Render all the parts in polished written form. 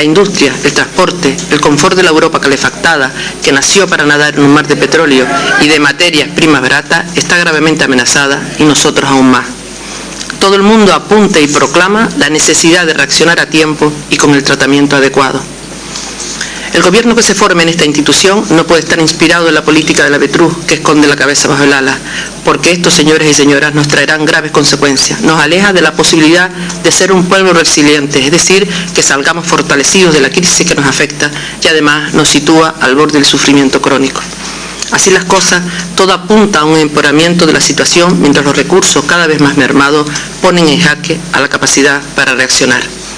La industria, el transporte, el confort de la Europa calefactada, que nació para nadar en un mar de petróleo y de materias primas baratas, está gravemente amenazada, y nosotros aún más. Todo el mundo apunta y proclama la necesidad de reaccionar a tiempo y con el tratamiento adecuado. El gobierno que se forme en esta institución no puede estar inspirado en la política del avestruz que esconde la cabeza bajo el ala, porque estos señores y señoras nos traerán graves consecuencias. Nos aleja de la posibilidad de ser un pueblo resiliente, es decir, que salgamos fortalecidos de la crisis que nos afecta, y además nos sitúa al borde del sufrimiento crónico. Así las cosas, todo apunta a un empeoramiento de la situación, mientras los recursos cada vez más mermados ponen en jaque a la capacidad para reaccionar.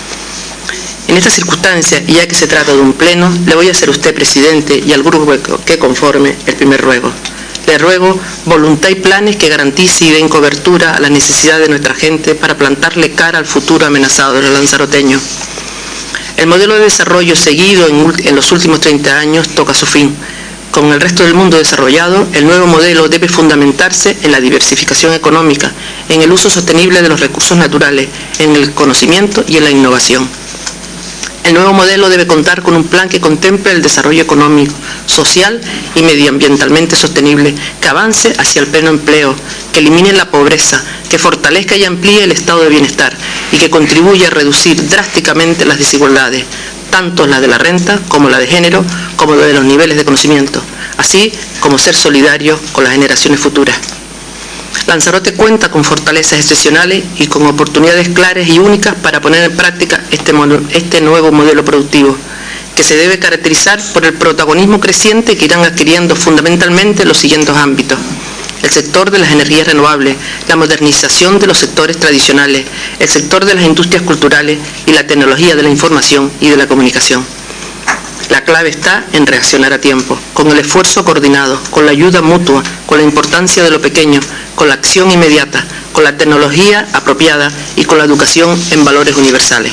En esta circunstancia, y ya que se trata de un pleno, le voy a hacer a usted, presidente, y al grupo que conforme, el primer ruego. Le ruego voluntad y planes que garantice y den cobertura a las necesidades de nuestra gente para plantarle cara al futuro amenazado de los lanzaroteños. El modelo de desarrollo seguido en los últimos 30 años toca su fin. Con el resto del mundo desarrollado, el nuevo modelo debe fundamentarse en la diversificación económica, en el uso sostenible de los recursos naturales, en el conocimiento y en la innovación. El nuevo modelo debe contar con un plan que contemple el desarrollo económico, social y medioambientalmente sostenible, que avance hacia el pleno empleo, que elimine la pobreza, que fortalezca y amplíe el estado de bienestar y que contribuya a reducir drásticamente las desigualdades, tanto la de la renta como la de género, como la de los niveles de conocimiento, así como ser solidario con las generaciones futuras. Lanzarote cuenta con fortalezas excepcionales y con oportunidades claras y únicas para poner en práctica este nuevo modelo productivo, que se debe caracterizar por el protagonismo creciente que irán adquiriendo fundamentalmente los siguientes ámbitos: el sector de las energías renovables, la modernización de los sectores tradicionales, el sector de las industrias culturales y la tecnología de la información y de la comunicación. La clave está en reaccionar a tiempo, con el esfuerzo coordinado, con la ayuda mutua, con la importancia de lo pequeño, con la acción inmediata, con la tecnología apropiada y con la educación en valores universales.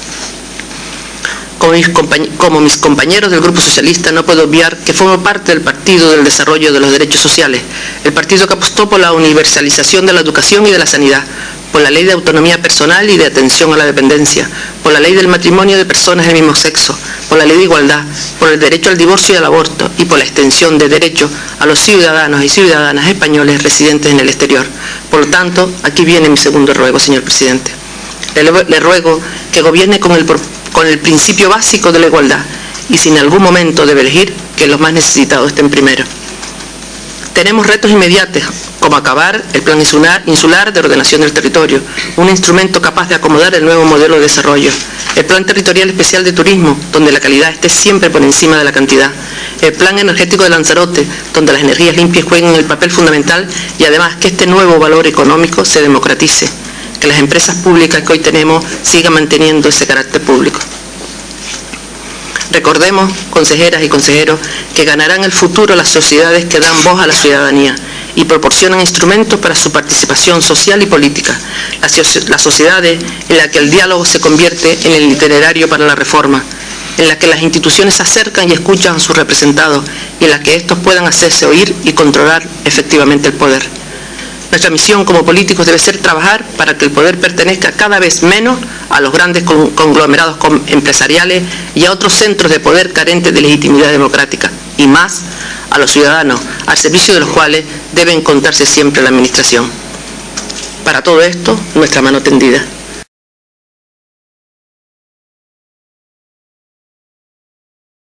Como mis compañeros del Grupo Socialista, no puedo obviar que formo parte del Partido del Desarrollo de los Derechos Sociales, el partido que apostó por la universalización de la educación y de la sanidad, por la ley de autonomía personal y de atención a la dependencia, por la ley del matrimonio de personas del mismo sexo, por la ley de igualdad, por el derecho al divorcio y al aborto y por la extensión de derechos a los ciudadanos y ciudadanas españoles residentes en el exterior. Por lo tanto, aquí viene mi segundo ruego, señor presidente. Le ruego que gobierne con el principio básico de la igualdad y si en algún momento debe elegir, que los más necesitados estén primero. Tenemos retos inmediatos, como acabar el Plan Insular de Ordenación del Territorio, un instrumento capaz de acomodar el nuevo modelo de desarrollo, el Plan Territorial Especial de Turismo, donde la calidad esté siempre por encima de la cantidad, el Plan Energético de Lanzarote, donde las energías limpias jueguen el papel fundamental y además que este nuevo valor económico se democratice, que las empresas públicas que hoy tenemos sigan manteniendo ese carácter público. Recordemos, consejeras y consejeros, que ganarán el futuro las sociedades que dan voz a la ciudadanía y proporcionan instrumentos para su participación social y política. Las sociedades en las que el diálogo se convierte en el itinerario para la reforma, en las que las instituciones se acercan y escuchan a sus representados y en las que estos puedan hacerse oír y controlar efectivamente el poder. Nuestra misión como políticos debe ser trabajar para que el poder pertenezca cada vez menos a los grandes conglomerados empresariales y a otros centros de poder carentes de legitimidad democrática, y más a los ciudadanos, al servicio de los cuales debe encontrarse siempre la administración. Para todo esto, nuestra mano tendida.